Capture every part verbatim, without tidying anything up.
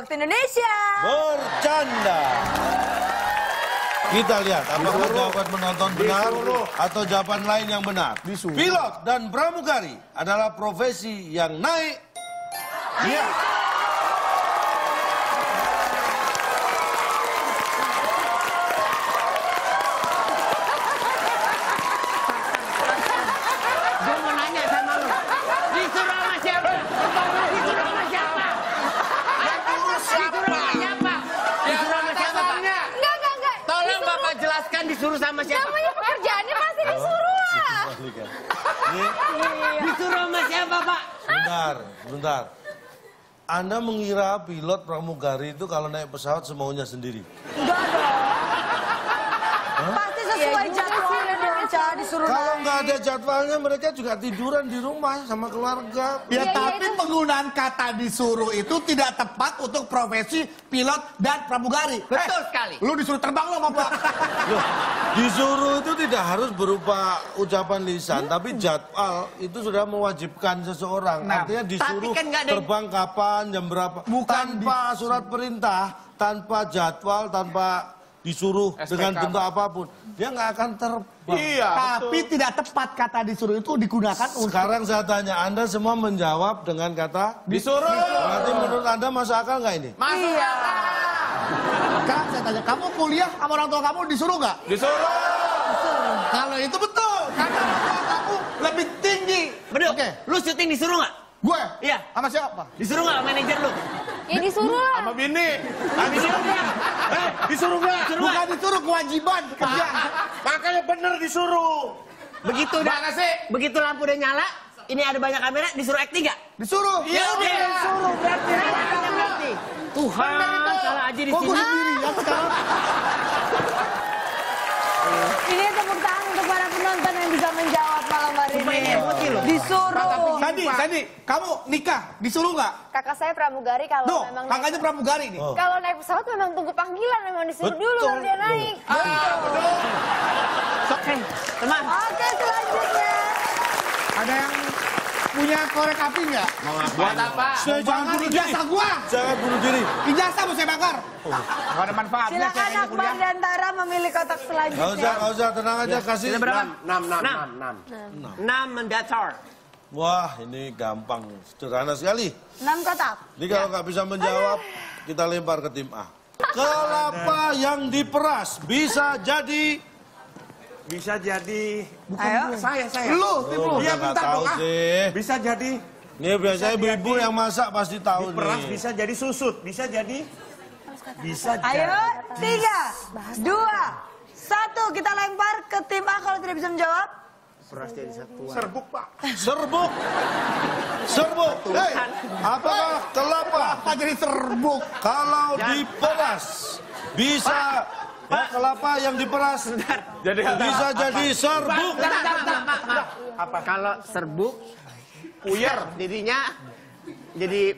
Indonesia Bercanda. Kita lihat apakah jawaban penonton benar atau jawaban lain yang benar. Pilot dan pramugari adalah profesi yang naik. Iya. Gue mau nanya sama lu. Disuruh sama siapa? Disuruh sama siapa? Disuruh sama siapa? Disuruh sama siapa, Pak? Enggak, enggak, enggak. Tolong Bapak jelaskan disuruh sama siapa? Namanya pekerjaannya pasti disuruh lah. Ini, Disuruh sama siapa, Pak? bentar, bentar. Anda mengira pilot pramugari itu kalau naik pesawat semaunya sendiri? Enggak dong. Pasti sesuai jadwalnya dong, Ca, disuruh Kalau naik. nggak ada jadwalnya mereka juga tiduran di rumah sama keluarga. Ya, Iya, iya, tapi itu- penggunaan kata disuruh itu tidak tepat untuk profesi pilot dan pramugari. Betul Eh, sekali. Lu disuruh terbang lo sama Pak. Loh, disuruh itu tidak harus berupa ucapan lisan, tapi jadwal itu sudah mewajibkan seseorang. Nah, Artinya disuruh tapi kan nggak ada- terbang kapan, jam berapa. Bukan tanpa surat perintah, tanpa jadwal, tanpa disuruh S P K, dengan Pak. bentuk apapun. Dia nggak akan terbang. Iya, Tapi tidak tepat kata disuruh itu digunakan untuk Sekarang saya tanya, Anda semua menjawab dengan kata disuruh. berarti menurut Anda masuk akal nggak ini? Masuk Iya. Sekarang saya tanya, kamu kuliah sama orang tua kamu disuruh nggak? Disuruh. Kalau itu betul, karena orang tua kamu lebih tinggi. Bener. Oke, Lu syuting disuruh nggak? gue Iya. sama siapa? Disuruh nggak manajer lu? Ya disuruh lah. Sama bini. Ah, disuruh nggak? Eh, disuruh nggak? Bukan disuruh, kewajiban kerja. Makanya bener disuruh. Begitu udah Mana sih? begitu lampu udah nyala, ini ada banyak kamera, disuruh acting nggak? Disuruh. Iya, udah disuruh berarti. Berarti. Tuhan, salah aja di Kok gue sini. sendirian sekarang? Ini tepuk tangan untuk para penonton yang bisa menjawab malam hari Sumpah ini ini. emosi loh. Disuruh. Sandi, Sandi, kamu nikah disuruh nggak? Kakak saya pramugari kalau Tuh, memang kakaknya naik, pramugari nih. Oh. kalau naik pesawat memang tunggu panggilan, memang disuruh dulu Betul. baru dia naik. Oke, teman. Oke, selanjutnya. Ada yang punya korek api nggak? Buat apa? Saya jangan Bakar bunuh diri. ijazah gua. Jangan bunuh diri. Ijazah mau saya bakar. Gak ada manfaatnya. Silakan Akbar dan Tara memilih kotak Nggak selanjutnya. usah, nggak usah, tenang aja kasih. Kita berapa? Enam, enam, Enam. enam, enam. Enam mendatar. Wah, ini gampang, sederhana sekali. Enam kotak. Jadi kalau nggak bisa menjawab, kita lempar ke tim A. Kelapa yang diperas bisa jadi. Bisa jadi. Ayo. Saya, saya. Lu, tim lu. Oh, Iya, nggak bentar tahu dong, ah. sih. Bisa jadi Ini biasanya ibu-ibu yang masak pasti tahu diperas, nih. bisa jadi susut, bisa jadi. Bisa Ayo, jadi. tiga, dua, satu. Kita lempar ke tim A kalau tidak bisa menjawab. Peras jadi satuan. Serbuk, Pak. Serbuk. Serbuk. Hei, apakah kelapa Apa jadi serbuk? kalau diperas bisa ya, kelapa yang diperas Jadi bisa jadi serbuk. Bentar, bentar, bentar, maaf, maaf. Apa? Kalau serbuk, Puyer. dirinya jadi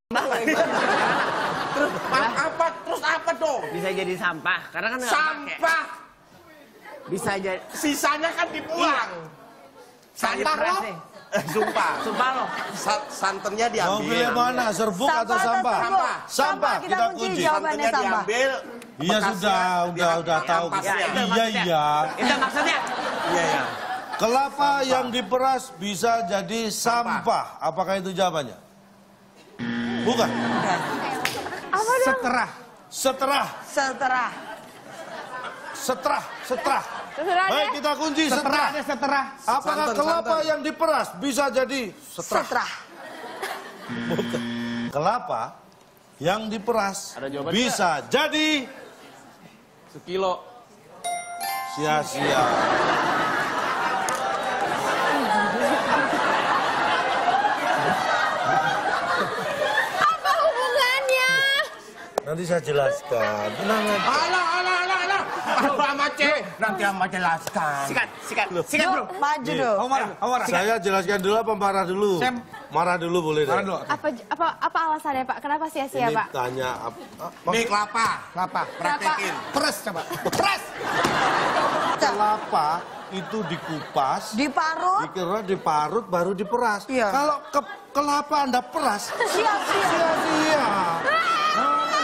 Terus apa? Terus apa dong? bisa jadi sampah. Karena kan nggak pakai. Sampah. Bisa jadi Sisanya kan dibuang. sampah Sampah lo. Sumpah. Sumpah lo. Sa- santannya Mau pilih diambil. mana, serbuk atau sampah? Sampah. Sampah, Kita kita kunci kunci. jawabannya Santannya sampah. diambil. Iya bekasnya sudah, udah, diambil udah tahu. ampasnya. Ya, itu Iya, maksudnya. iya. Itu maksudnya. Iya, iya. Kelapa yang diperas bisa jadi sampah. Apakah itu jawabannya? Bukan. Apa dong? Seterah. Seterah, Seterah. seterah, seterah. Terserah Baik, deh. kita kunci Seterah seterah. ada seterah. Apakah Santan, kelapa santan. yang diperas bisa jadi seterah? Seterah. Bukan. Kelapa yang diperas Ada jawabannya bisa jadi Sekilo. sia-sia. Apa hubungannya? Nanti saya jelaskan. Tenang aja. Alah, alah, alah, alah. Aduh, sama cek. Nanti ama jelaskan. Sikat, sikat, sikat bro. Yuk, maju Nih. dong. Kamu marah, kamu marah. Saya jelaskan dulu apa marah dulu? Saya Marah dulu boleh deh. marah dulu. Apa apa apa alasannya Pak? Kenapa sia-sia Ini Pak? tanya apa? Nih kelapa. Kelapa. Praktekin. Peres coba. Peres. Kelapa itu dikupas, Diparut. dikira diparut baru diperas. Iya. Kalau ke kelapa Anda peras, Sia-sia. sia-sia.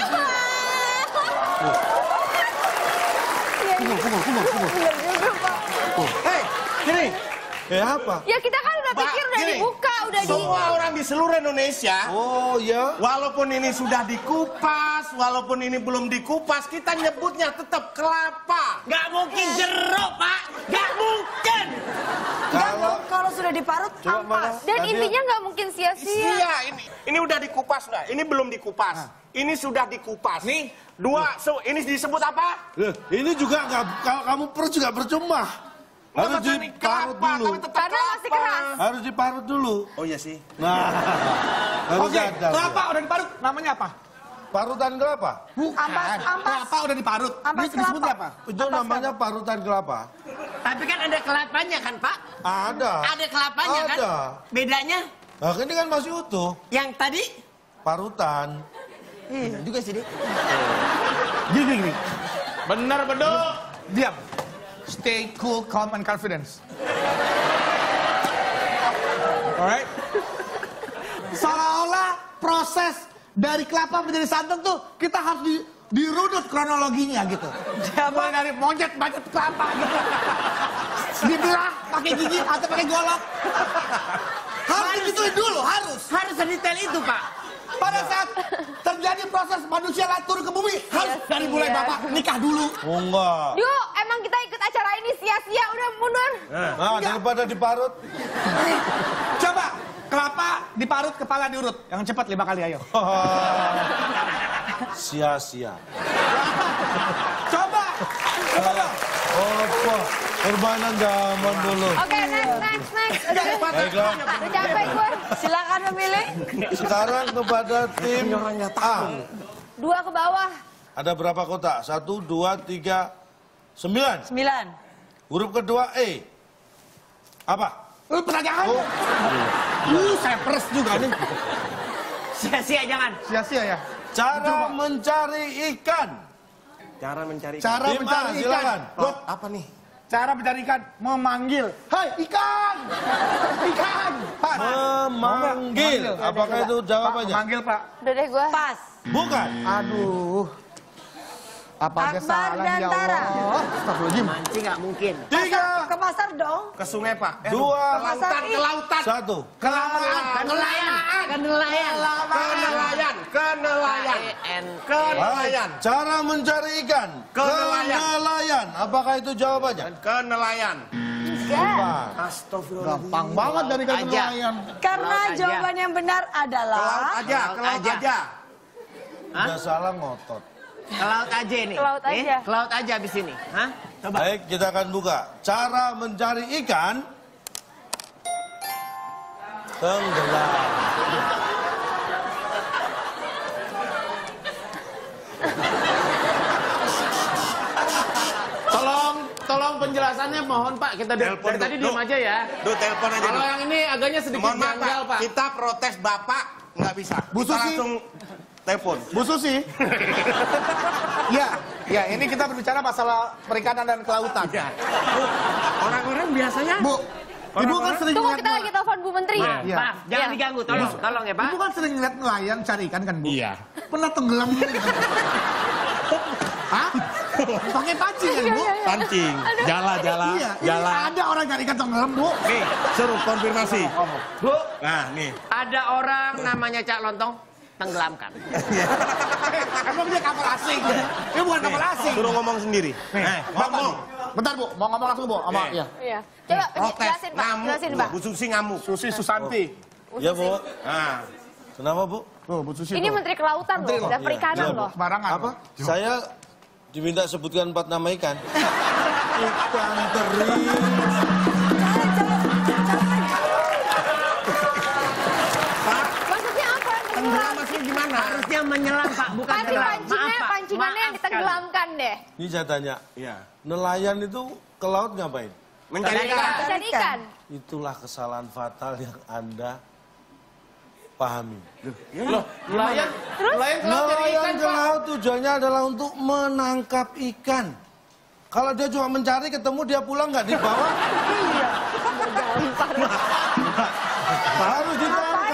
pukul, pukul, pukul, pukul. Bener juga, Pak. Hei, gini. Eh apa? Ya kita kan udah Pak, pikir udah gini. dibuka, udah di... Semua orang di seluruh Indonesia, Oh ya. walaupun ini sudah dikupas, walaupun ini belum dikupas, kita nyebutnya tetap kelapa. Nggak mungkin jeruk, Pak. Nggak mungkin. Enggak dong, kalau sudah diparut Coba mana? ampas. Dan Tadi- intinya nggak mungkin sia-sia. Iya, ini ini udah dikupas nggak? Ini belum dikupas. Ini sudah dikupas. Nih, dua. So, ini disebut apa? Loh, ini juga nggak, kalau kamu perut juga percuma. Harus Nggak, ini diparut kelapa, dulu. tapi tetap Karena masih kelapa. keras. Harus diparut dulu. Oh iya sih. Nah, harus Oke, ada. kelapa udah diparut. Namanya apa? Parutan kelapa. Bukan. Ampas, ampas. Kelapa udah diparut. Ampas Ini disebutnya kelapa. apa? Itu namanya parutan kelapa. Tapi kan ada kelapanya kan, Pak? Ada. Ada kelapanya kan? Ada. Bedanya Nah, ini kan masih utuh. yang tadi Parutan. Iya juga sih, Dik. Gini, gini, gini. Bener beduk. Diam. Stay cool, calm, and confidence. Alright? Seolah-olah proses dari kelapa menjadi santan tuh kita harus di, dirunut kronologinya gitu. Mulai dari monyet bacet kelapa gitu. Dibelah pakai gigi atau pakai golok. Harus digituin dulu, harus. Harus sedetail itu, Pak. Pada saat terjadi proses manusia turun ke bumi, harus dari mulai Iya. bapak nikah dulu. Oh enggak. Yuk, emang kita ikut acara ini sia-sia, udah mundur. Nah, daripada diparut. Coba kelapa diparut, kepala diurut. Yang cepat lima kali, ayo. Sia-sia. Coba, coba dong. Apa? Permainan zaman dulu. Oke, next, next, next. Udah, Baiklah. udah capek gue. Silakan memilih. Sekarang kepada tim A. Dua ke bawah. Ada berapa kotak? Satu, dua, tiga, sembilan. Sembilan. Huruf kedua E. Apa? Lu pertanyaan. Oh. Uh, saya peres juga nih. Sia-sia jangan. Sia-sia ya. Cara mencari ikan. Cara mencari ikan. Cara Tim A, mencari ikan. silakan. Loh, Apa nih? cara mencari ikan, memanggil. Hai, ikan! Ikan! Pas. Memanggil. Apakah itu Pak, jawabannya? memanggil, Pak. Udah deh gue. Pas. Bukan. Aduh. Apa Akbar kesalahan dan ya Tara. Allah? Astagfirullahaladzim. Mancing nggak mungkin. Tiga. Ke pasar dong. Ke sungai, Pak. Eh, Dua. Ke lautan, ke lautan. Satu. Kelamaan, Kan nelayan. Kan nelayan. ke nelayan, ke nelayan, N. ke nelayan, Baik. Cara mencari ikan. Ke nelayan. nelayan. Apakah itu jawabannya? ke nelayan. Enggak. Astagfirullah. Gampang banget dari kata Aja. nelayan. Karena Laut aja. jawaban yang benar Ke laut adalah aja, ke laut aja. aja. Udah salah ngotot. Ke laut aja ini. Ke laut Nih, aja. Ke laut aja abis ini. Hah? Coba. Baik, kita akan buka. Cara mencari ikan. Tenggelam. Tolong, tolong penjelasannya mohon Pak. Kita dari, Telepon, dari tadi Duk. diem aja ya. Duh, telepon aja. Kalau Duh. yang ini agaknya sedikit Mohon maaf, janggal Pak. Pak. Kita protes Bapak nggak bisa. Bu Kita Susi. langsung telepon. Bu Susi. Ya, ya ini kita berbicara masalah perikanan dan kelautan. Ya. Bu, orang-orang biasanya Bu, Ibu kan sering Tunggu, ngeliat kita lagi telepon Bu Menteri. Maaf, Iya. maaf. Jangan Iya. diganggu. Tolong, tolong ya Pak. Ibu kan sering ngeliat nelayan cari ikan kan, Bu? Iya. Pernah tenggelam gitu? Hah? Pakai pancing kan, Bu? Iya, iya. pancing. Jala, jala, Iya, ini jala. ada orang cari ikan tenggelam, Bu. Nih, suruh konfirmasi. Bu, Nah, nih. ada orang namanya Cak Lontong tenggelamkan. Emang dia kapal asing. Dia bukan kapal asing. Suruh ngomong sendiri. Nih, Eh, Bapak ngomong. nih. Bentar, Bu. Mau ngomong langsung, Bu. Sama, Nih. ya. Iya. Coba Protes, jelasin Pak, ngamuk. jelasin Pak. Bu Susi ngamuk. Susi Susanti. Ya, Bu. Nah, Kenapa, Bu? Tuh, Bu Susi Ini tuh. Menteri Kelautan Menteri loh, loh. dan Perikanan Iya, Bu. loh. Sembarangan. Apa? Saya diminta sebutkan empat nama ikan. Ikan teri. Maksudnya apa yang tenggelam tenggelam? maksudnya gimana? Harusnya menyelam Pak, bukan Pasti tenggelam. pancingannya, Maaf, Pak. pancingannya yang Maaf ditenggelamkan deh. Ini saya tanya. Iya. Nelayan itu ke laut ngapain? Mencari Mencari ikan. ikan. Cari ikan. Itulah kesalahan fatal yang Anda pahami. Loh, nelayan, nelayan ke laut cari Nelayan ikan ke Pak. laut tujuannya adalah untuk menangkap ikan. Kalau dia cuma mencari, ketemu dia pulang nggak dibawa. Harus ditangkap.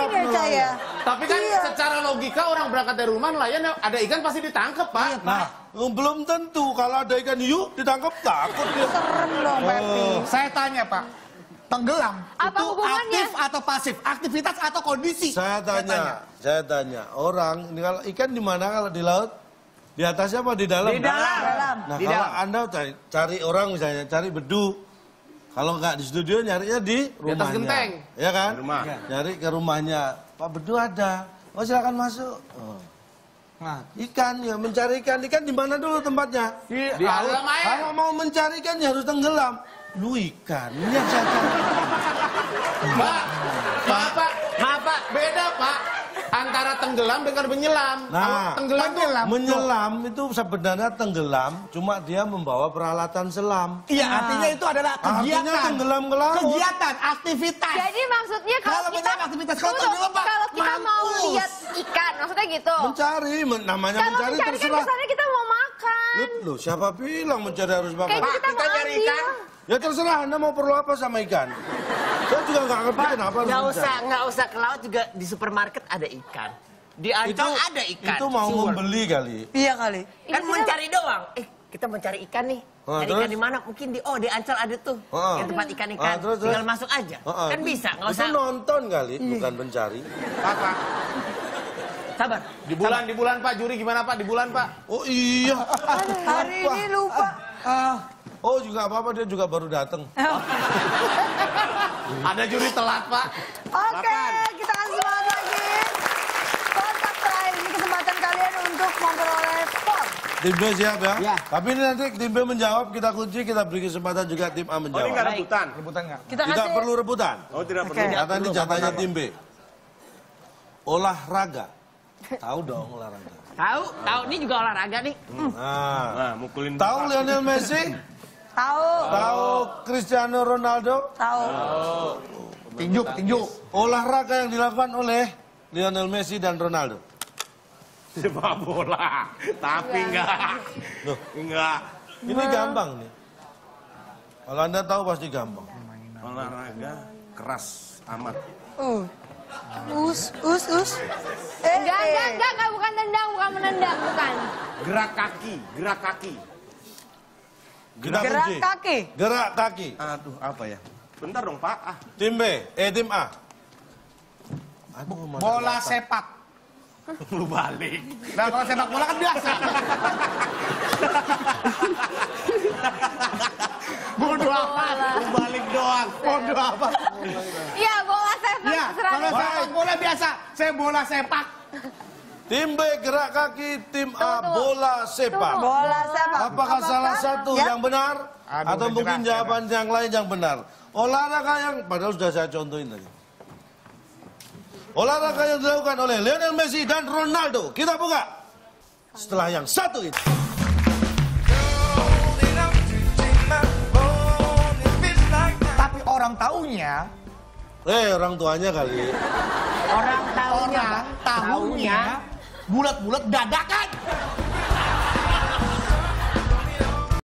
ya saya. Tapi kan Iya. secara logika orang berangkat dari rumah nelayan ada ikan pasti ditangkap, Pak. Nah, belum tentu kalau ada ikan hiu ditangkap takut dia. Serem dong, Pepi. Saya tanya Pak, tenggelam Apa itu hubungannya? aktif atau pasif? Aktivitas atau kondisi? Saya tanya, saya tanya, orang ini kalau ikan di mana kalau di laut? Di atasnya apa di dalam? Di dalam. Dalam. Nah, Di kalau dalam. Anda cari, cari orang misalnya, cari bedu. Kalau nggak di studio nyarinya di rumahnya. atas genteng. Ya kan? Di rumah. Nyari ke rumahnya. Pak bedu ada. Oh silakan masuk. Oh. Nah, Ikan ya mencari ikan. Ikan di mana dulu tempatnya? Di alam air. Kalau mau mencari ikan ya harus tenggelam. Lu ikan. Ini yang saya cari. Pak, maaf Pak, maaf Pak, beda Pak. Antara tenggelam dengan menyelam. Nah, Kalau tenggelam tuh menyelam itu sebenarnya tenggelam, cuma dia membawa peralatan selam. iya artinya itu adalah kegiatan. Artinya tenggelam ke laut. Kegiatan, aktivitas. Jadi maksudnya kalau Kalau kita menyelam aktivitas, kalau Tunggu, tenggelam, Pak, kalau kita mau mampus. lihat ikan, maksudnya gitu. Mencari, men- namanya Kalau mencari mencari kan terserah. kesannya kita mau makan. Loh, loh, siapa bilang mencari harus makan? Kayak kita, kita mau nyari ambil. ikan. Ya terserah, Anda mau perlu apa sama ikan? Saya juga nggak ngerti kenapa harus Nggak mencari. usah, nggak usah ke laut juga di supermarket ada ikan. Di Ancol ada ikan. Itu mau Siwur. membeli kali. Iya kali. Kan Ini mencari doang. Eh, kita mencari ikan nih. Ah, Cari terus? ikan di mana? Mungkin di oh di Ancol ada tuh. Ah. Yang tempat ikan-ikan. Ah, terus, terus? Tinggal masuk aja. Heeh. Kan bisa, nggak Itu usah. nonton kali, bukan mencari. Apa? Sabar. di bulan di bulan Pak, juri gimana Pak? Di bulan Pak. Oh iya. Hari ini lupa. Ah, Oh juga apa-apa, dia juga baru datang. Ada juri telat Pak. Oke, kita kasih semangat lagi. Kontak terakhir ini kesempatan kalian untuk memperoleh skor. Tim B siap ya? Ya. Tapi ini nanti tim B menjawab, kita kunci, kita beri kesempatan juga tim A Oh ini menjawab. nggak rebutan. rebutan nggak? Kita Tidak kasih. perlu rebutan. Oh tidak Oke. perlu. Karena ini jatahnya tim B. Olahraga. Tahu dong olahraga. Tahu, tahu ini juga olahraga nih. Nah, Nah, mukulin. tahu Lionel Messi? Tahu. Tahu Cristiano Ronaldo? Tahu. Tinju, tinju. Olahraga yang dilakukan oleh Lionel Messi dan Ronaldo. Sepak bola. Tapi enggak. Loh, Enggak. ini gampang nih. Kalau Anda tahu pasti gampang. Olahraga keras amat. Uh. Us, us, us. Eh, Enggak, eh. enggak, enggak, enggak, bukan tendang, bukan menendang, bukan. Gerak kaki, gerak kaki. Kita Gerak kunci. kaki. Gerak kaki. Aduh, apa ya? Bentar dong, Pak. Ah, Tim B, eh tim A. Aduh, mana Bola dapat. sepak. lu balik. Nah kalau sepak bola kan biasa. Bodoh amat. Lu balik doang. Bodoh apa? Iya, bola sepak. Ya, terserah kalau deh. sepak bola biasa, saya bola sepak. Tim B gerak kaki, tim A Tunggu, tunggu. bola sepak. Bola sepak. Apakah salah satu Ya. yang benar Aduh, atau udah mungkin jelas, jawaban yang lain yang benar? Olahraga yang padahal sudah saya contohin tadi. Olahraga yang dilakukan oleh Lionel Messi dan Ronaldo. Kita buka. Setelah yang satu ini. Tapi orang taunya, Eh, orang tuanya kali. Orang tahunya, orang tahunya bulat-bulat dadakan.